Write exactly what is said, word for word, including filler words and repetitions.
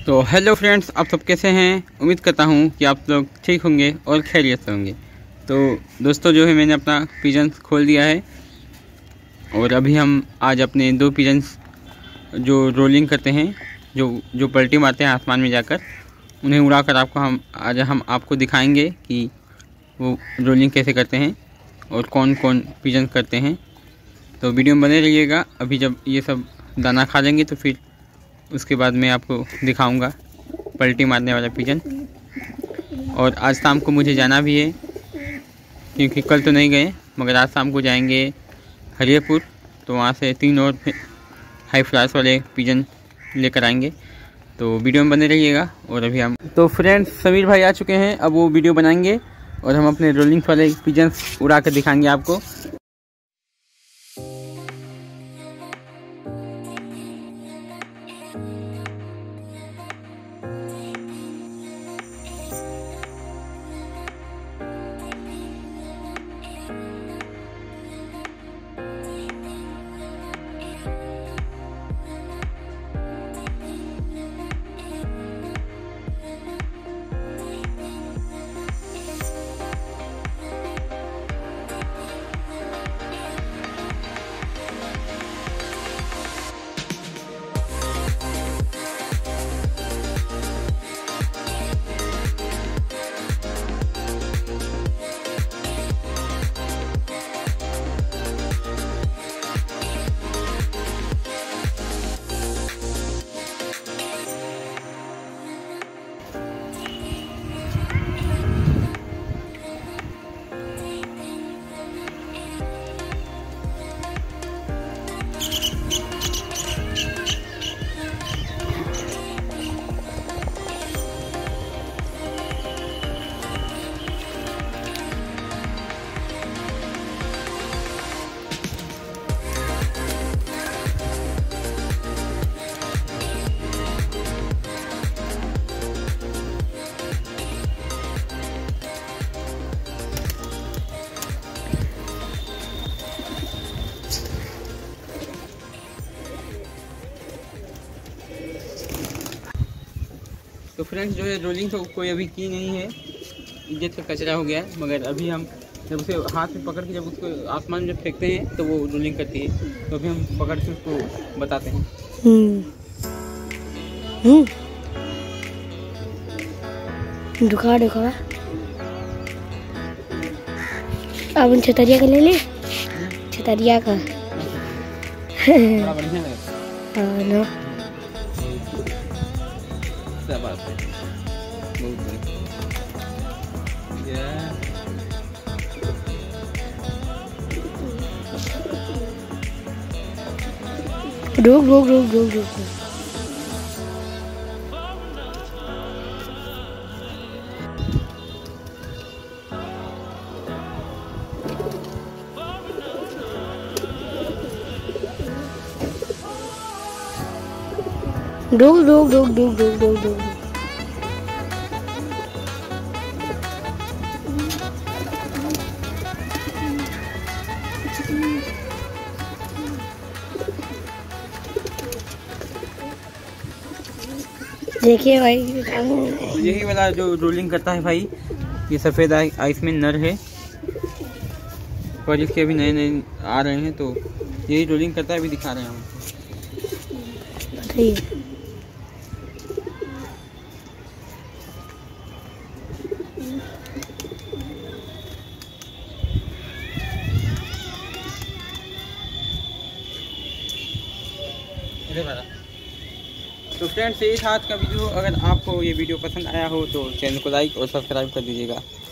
तो hello friends, आप सब कैसे हैं। उम्मीद करता हूं कि आप लोग ठीक होंगे और खैरियत से होंगे। तो दोस्तों, जो है मैंने अपना पिजन्स खोल दिया है और अभी हम आज अपने दो पिजन्स जो रोलिंग करते हैं, जो जो पलटी मारते हैं आसमान में जाकर, उन्हें उड़ाकर आपको हम आज हम आपको दिखाएंगे कि वो रोलिंग कैसे करते हैं और कौन कौन पिजन करते हैं। तो वीडियो में बने रहिएगा। अभी जब ये सब दाना खा लेंगे तो फिर उसके बाद मैं आपको दिखाऊंगा पलटी मारने वाला पिजन। और आज शाम को मुझे जाना भी है, क्योंकि कल तो नहीं गए, मगर आज शाम को जाएंगे हरियरपुर। तो वहाँ से तीन और हाई फ्लास वाले पिजन लेकर आएंगे। तो वीडियो में बने रहिएगा। और अभी हम तो फ्रेंड्स समीर भाई आ चुके हैं, अब वो वीडियो बनाएंगे और हम अपने रोलिंग्स वाले पिजन्स उड़ा कर दिखाएंगे आपको। तो फ्रेंड्स, जो है रोलिंग तो कोई अभी की नहीं है, इज्जत का कचरा हो गया है। मगर अभी हम जब उसे हाथ में पकड़ के जब उसको आसमान में जब फेंकते हैं तो वो रोलिंग करती है। तो अभी हम पकड़ के उसको बताते हैं। दुखा दुखा अब छतरिया का ले ले, छतरिया का बड़ा बढ़िया लगा। हाँ ना, बात है बहुत बढ़िया। रुक रुक रुक रुक रुक रुक रुक रुक रुक रुक रुक रुक देखिए भाई, यही वाला जो रोलिंग करता है भाई, ये सफ़ेद आइस में नर है और इसके अभी नए नए आ रहे हैं। तो यही रोलिंग करता है, अभी दिखा रहे हैं हम। बताइए तो फ्रेंड्स, यही था आज का वीडियो। अगर आपको ये वीडियो पसंद आया हो तो चैनल को लाइक और सब्सक्राइब कर दीजिएगा।